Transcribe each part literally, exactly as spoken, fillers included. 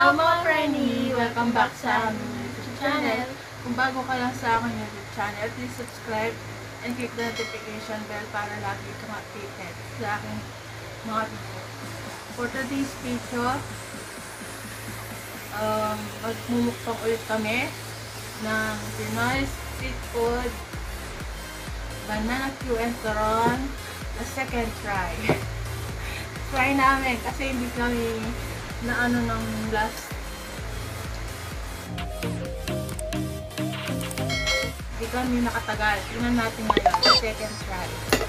Hello mga Frenny! Welcome back sa aming YouTube channel. Kung bago ka lang sa aking YouTube channel, please subscribe and click the notification bell para lagi kang updated sa aking mga video. For today's video, um, magmumukbang ulit kami ng Pinoy Street Food, banana Q and turon, a second try. Try namin kasi hindi kami na ano ng last. Hindi kami nakatagal. Tingnan natin ngayon. Second try.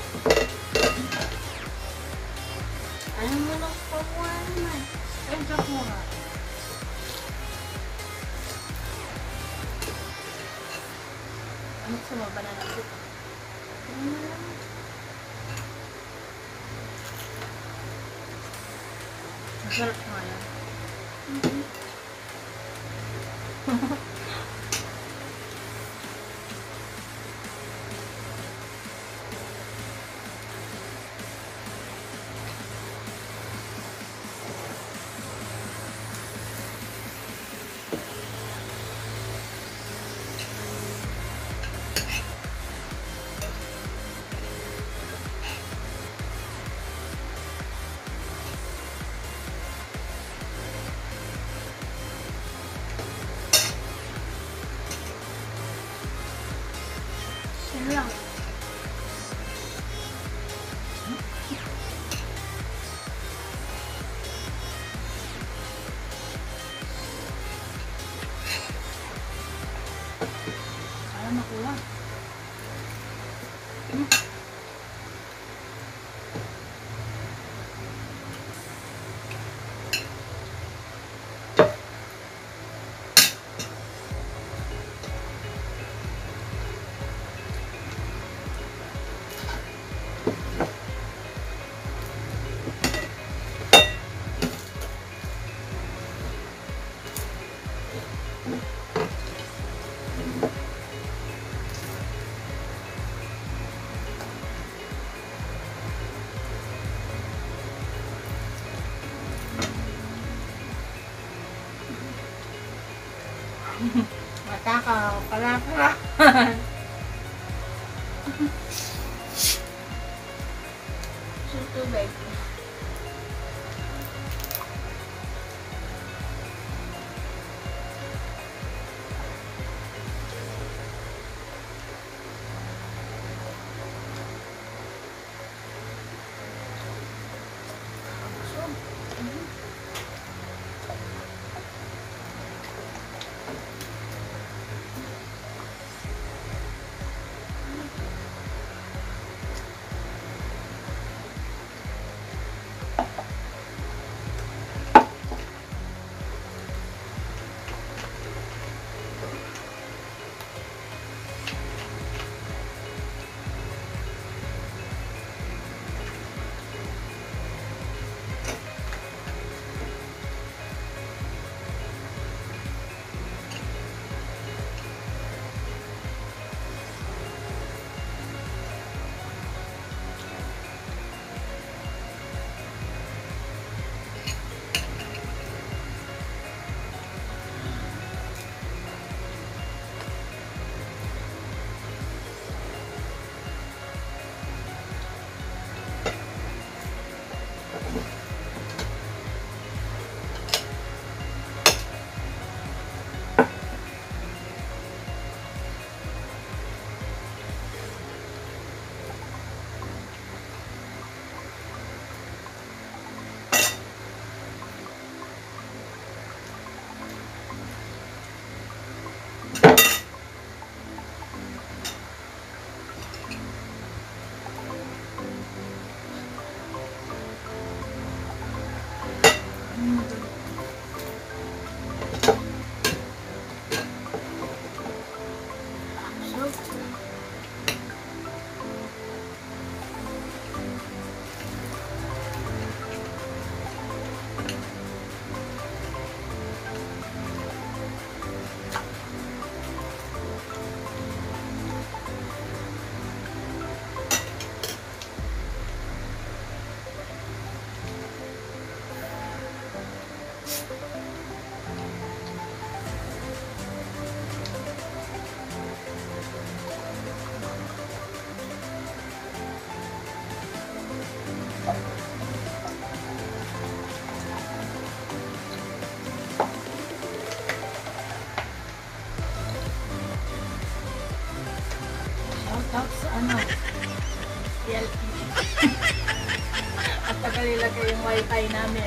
Ano mo lang pamuha naman? Ay, joke mo nga. Ano sa mga banana dito? Ano mo lang? Masarap nga yan. Mm-hmm. Yan lang. Kaya makuha. Hmm. Matakaw, pala-pala. Sa tubig. Tapos ano, P L T. At tagal ilagay yung wifi namin.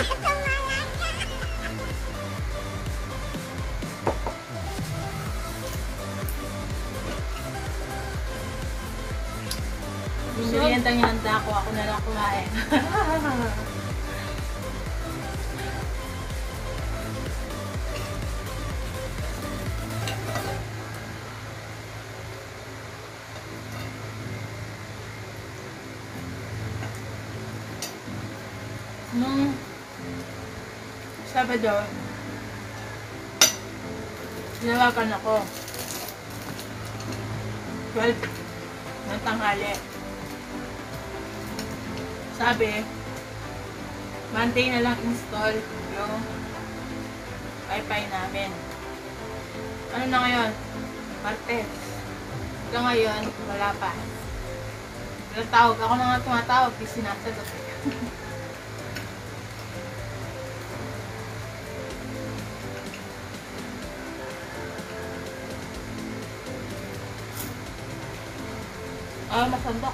Yung meriendang hinanda ko, ako na lang kumain. Nung Sabado, sinawakan ako. twelve ng tanghali. Sabi, Monday na lang install yung wifi namin. Ano na ngayon? Martes. Hanggang ngayon, wala pa. Tawag ako na nga tumatawag, di sinasagot. Ah, masandok.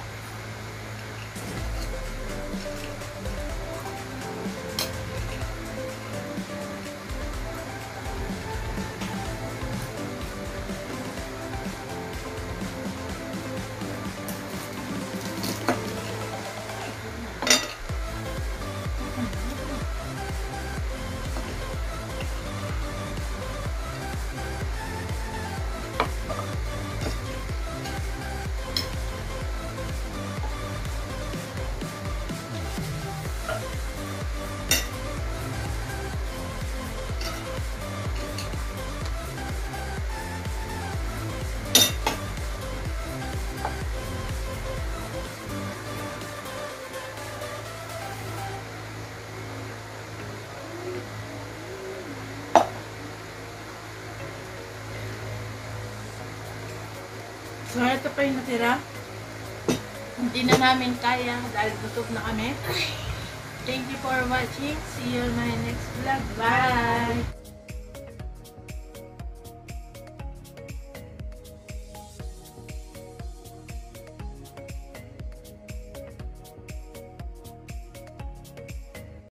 So, ito pa yung natira. Hindi na namin kaya dahil busog na kami. Thank you for watching. See you in my next vlog. Bye!